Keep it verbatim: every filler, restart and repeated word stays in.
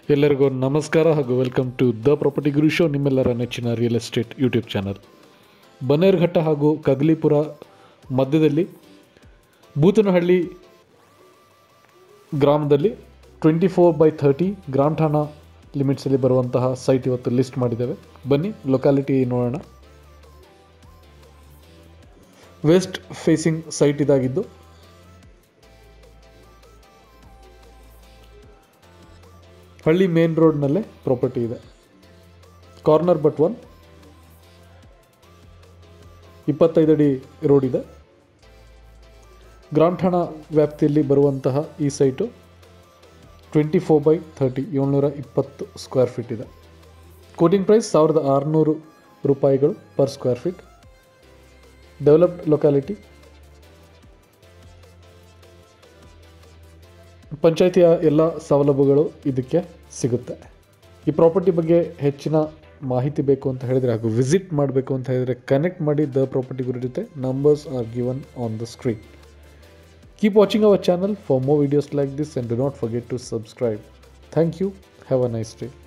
ಎಲ್ಲರಿಗೂ ನಮಸ್ಕಾರ ಹಾಗೂ welcome to the property Guru show, ನಿಮ್ಮೆಲ್ಲರ ನೆಚ್ಚಿನ real estate YouTube channel. Bannerghatta ಹಾಗೂ ಕಗ್ಲಿಪುರ ಮಧ್ಯದಲ್ಲಿ ಬೂತನಹಳ್ಳಿ ಗ್ರಾಮದಲ್ಲಿ ಟ್ವೆಂಟಿ ಫೋರ್ ಬೈ ಥರ್ಟಿ ಗ್ರಾಮ್ ಠಾಣಾ ಲಿಮಿಟ್ಸಲ್ಲಿ ಬರುವಂತಹ ಸೈಟ್ ಇವತ್ತು ಲಿಸ್ಟ್ ಮಾಡಿದ್ದೇವೆ. ಬನ್ನಿ ಲೊಕ್ಯಾಲಿಟಿ ನೋಡೋಣ. ವೆಸ್ಟ್ ಫೇಸಿಂಗ್ ಸೈಟ್ ಇದಾಗಿದ್ದು ಹಳ್ಳಿ ಮೇನ್ ರೋಡ್ನಲ್ಲೇ ಪ್ರಾಪರ್ಟಿ ಇದೆ. ಕಾರ್ನರ್ ಬಟ್ ಒನ್, ಇಪ್ಪತ್ತೈದು ಅಡಿ ರೋಡ್ ಇದೆ. ಗ್ರಾಮ್ ಠಾಣಾ ವ್ಯಾಪ್ತಿಯಲ್ಲಿ ಬರುವಂತಹ ಈ site twenty four by thirty ಏಳ್ನೂರ ಇಪ್ಪತ್ತು ಸ್ಕ್ವೇರ್ ಫೀಟ್ ಇದೆ. ಕೋಟಿಂಗ್ ಪ್ರೈಸ್ ಸಾವಿರದ ಆರುನೂರು ರೂಪಾಯಿಗಳು per square feet. Developed locality, ಪಂಚಾಯಿತಿಯ ಎಲ್ಲ ಸೌಲಭ್ಯಗಳು ಇದಕ್ಕೆ ಸಿಗುತ್ತೆ. ಈ ಪ್ರಾಪರ್ಟಿ ಬಗ್ಗೆ ಹೆಚ್ಚಿನ ಮಾಹಿತಿ ಬೇಕು ಅಂತ ಹೇಳಿದರೆ ಹಾಗೂ ವಿಸಿಟ್ ಮಾಡಬೇಕು ಅಂತ ಹೇಳಿದರೆ ಕನೆಕ್ಟ್ ಮಾಡಿ ದ ಪ್ರಾಪರ್ಟಿ ಗುರು ಜೊತೆ. Numbers are given on the screen. Keep watching our channel for more videos like this and do not forget to subscribe. Thank you. Have a nice day.